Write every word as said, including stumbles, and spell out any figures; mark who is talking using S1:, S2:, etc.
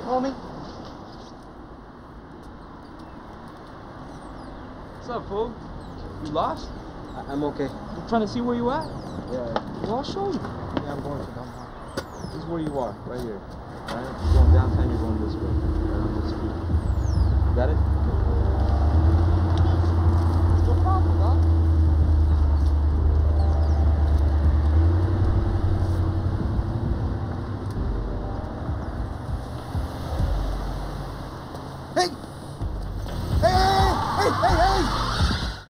S1: homie.
S2: What's up, fool? You lost?
S1: I I'm okay.
S2: I'm trying to see where you at.
S1: Yeah.
S2: Well, I'll show you.
S1: Yeah, I'm going to downtown.
S2: This is where you are, right here. Right? You're going downtown, you're going this way. Right on this street. You got it?
S1: No problem, dog.